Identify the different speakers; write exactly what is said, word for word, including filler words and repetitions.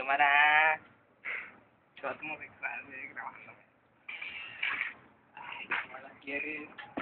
Speaker 1: kemana? Coba mau ke sana, kenapa? Ah, kemana lagi?